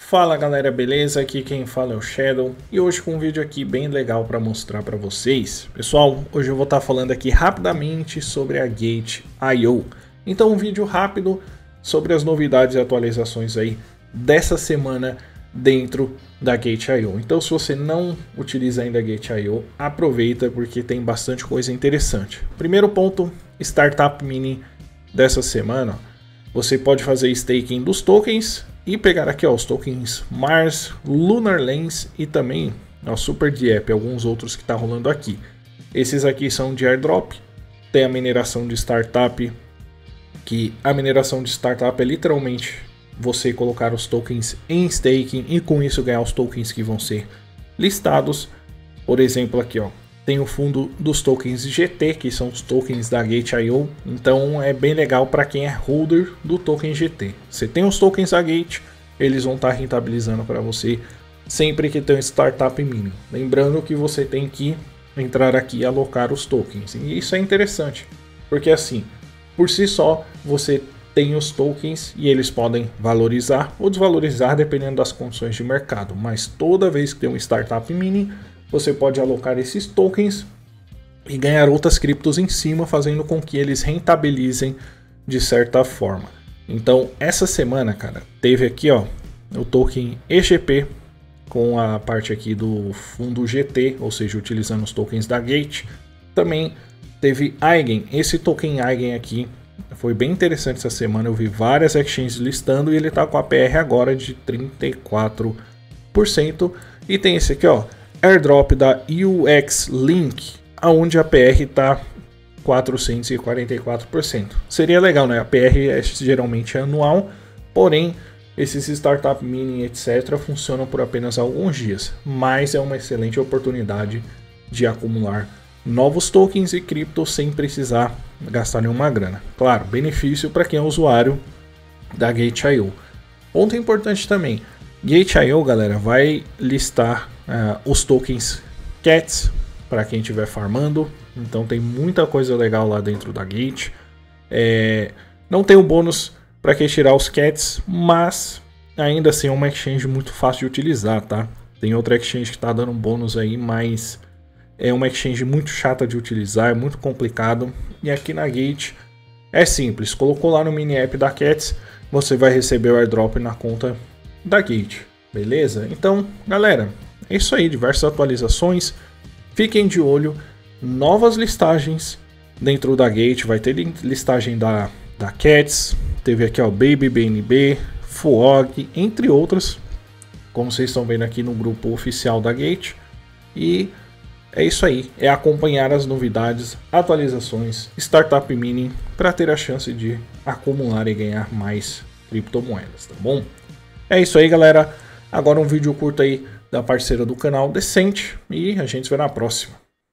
Fala galera, beleza? Aqui quem fala é o Shadow e hoje com um vídeo aqui bem legal para mostrar para vocês. Pessoal, hoje eu vou estar falando aqui rapidamente sobre a Gate.io. Então um vídeo rápido sobre as novidades e atualizações aí dessa semana dentro da Gate.io. Então se você não utiliza ainda a Gate.io, aproveita porque tem bastante coisa interessante. Primeiro ponto, Startup Mini dessa semana. Você pode fazer staking dos tokens e pegar aqui ó, os tokens Mars, Lunar Lens e também ó, Super DApp, alguns outros que está rolando aqui. Esses aqui são de airdrop, tem a mineração de startup, que a mineração de startup é literalmente você colocar os tokens em staking e com isso ganhar os tokens que vão ser listados. Por exemplo aqui ó, tem o fundo dos tokens GT, que são os tokens da Gate.io, então é bem legal para quem é holder do token GT. Você tem os tokens da Gate, eles vão estar rentabilizando para você sempre que tem um startup mínimo. Lembrando que você tem que entrar aqui e alocar os tokens, e isso é interessante, porque assim, por si só, você tem os tokens e eles podem valorizar ou desvalorizar dependendo das condições de mercado, mas toda vez que tem um startup mini, você pode alocar esses tokens e ganhar outras criptos em cima, fazendo com que eles rentabilizem de certa forma. Então, essa semana, cara, teve aqui, ó, o token EGP com a parte aqui do fundo GT, ou seja, utilizando os tokens da Gate. Também teve Eigen, esse token Eigen aqui foi bem interessante essa semana, eu vi várias exchanges listando e ele tá com a PR agora de 34%. E tem esse aqui, ó, airdrop da UX Link, aonde a PR está 444%. Seria legal, né? A PR é geralmente anual, porém esses startup mini etc funcionam por apenas alguns dias, mas é uma excelente oportunidade de acumular novos tokens e criptos sem precisar gastar nenhuma grana. Claro, benefício para quem é usuário da Gate.io. Ponto importante também, Gate.io, galera, vai listar os tokens CATs para quem estiver farmando, então tem muita coisa legal lá dentro da Gate. Não tem o bônus para quem tirar os CATs, mas ainda assim é uma exchange muito fácil de utilizar, tá? Tem outra exchange que está dando um bônus aí, mas é uma exchange muito chata de utilizar, é muito complicado. E aqui na Gate é simples, colocou lá no mini app da CATs, você vai receber o airdrop na conta da Gate, beleza? Então, galera, é isso aí, diversas atualizações, fiquem de olho, novas listagens dentro da Gate, vai ter listagem da CATs, teve aqui ó, Baby BNB, FOG, entre outras, como vocês estão vendo aqui no grupo oficial da Gate, e é isso aí, é acompanhar as novidades, atualizações, startup mini, para ter a chance de acumular e ganhar mais criptomoedas, tá bom? É isso aí, galera, agora um vídeo curto aí da parceira do canal, Decent, e a gente se vê na próxima.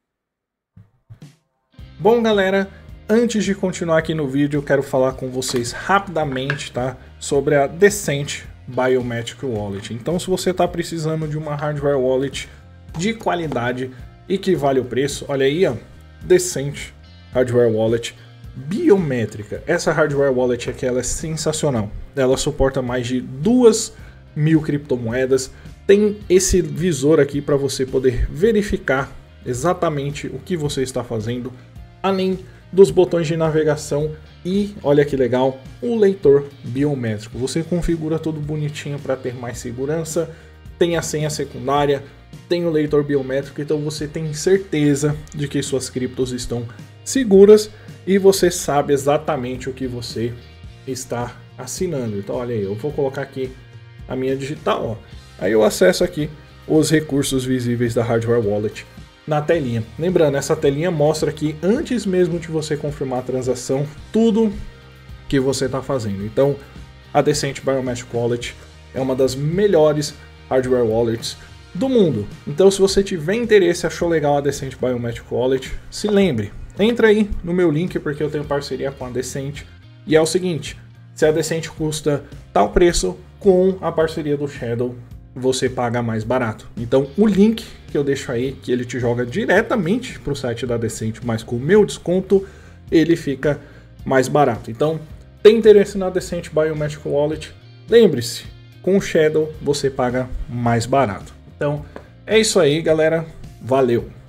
Bom, galera, antes de continuar aqui no vídeo, eu quero falar com vocês rapidamente, tá, sobre a Decent Biometric Wallet. Então, se você está precisando de uma hardware wallet de qualidade e que vale o preço, olha aí, ó, Decent Hardware Wallet biométrica. Essa hardware wallet aqui, ela é sensacional. Ela suporta mais de 2.000 criptomoedas. Tem esse visor aqui para você poder verificar exatamente o que você está fazendo, além dos botões de navegação e, olha que legal, o leitor biométrico. Você configura tudo bonitinho para ter mais segurança, tem a senha secundária, tem o leitor biométrico, então você tem certeza de que suas criptos estão seguras e você sabe exatamente o que você está assinando. Então olha aí, eu vou colocar aqui a minha digital, ó. Aí eu acesso aqui os recursos visíveis da hardware wallet na telinha. Lembrando, essa telinha mostra aqui, antes mesmo de você confirmar a transação, tudo que você está fazendo. Então, a Decent Biometric Wallet é uma das melhores hardware wallets do mundo. Então, se você tiver interesse, achou legal a Decent Biometric Wallet, se lembre, entra aí no meu link, porque eu tenho parceria com a Decent. E é o seguinte, se a Decent custa tal preço, com a parceria do Shadow, você paga mais barato. Então o link que eu deixo aí, que ele te joga diretamente para o site da Decent, mas com o meu desconto, ele fica mais barato. Então, tem interesse na Decent Biometric Wallet? Lembre-se, com o Shadow você paga mais barato. Então é isso aí, galera. Valeu!